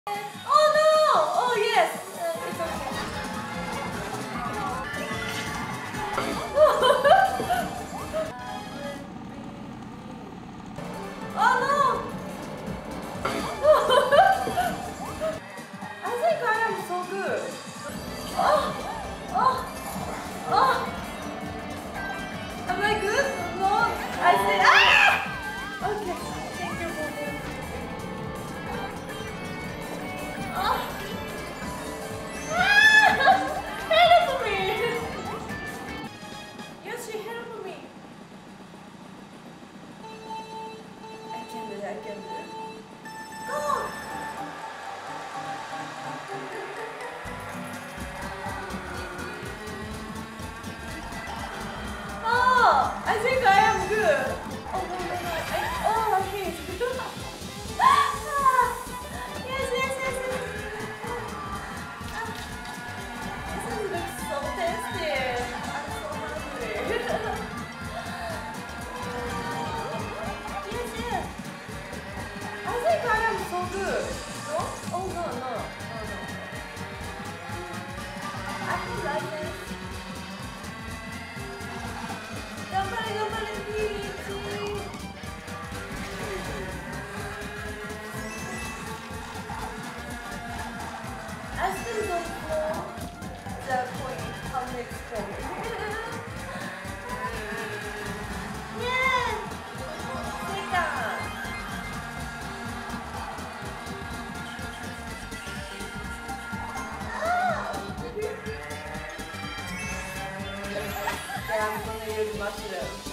Oh no! Oh yes! It's okay. Oh no! I think I am so good. Oh! Oh! Oh! Am I good? No? I said ah! Okay. Thank you for this. Oh! Help me! Yoshi, help me! I can do it, I can do it. Go! Oh! I think I am good! Oh no, no, no. I hate it. Yes, yes, yes, yes. This looks so tasty. I'm so hungry. Yes, yes. I think I am so good. No? Oh no, no, no, no. I feel like this. Gamare, gamare, Peachy. I still don't know the point. How next point? Yes! Second! Yeah, I'm gonna use mushroom.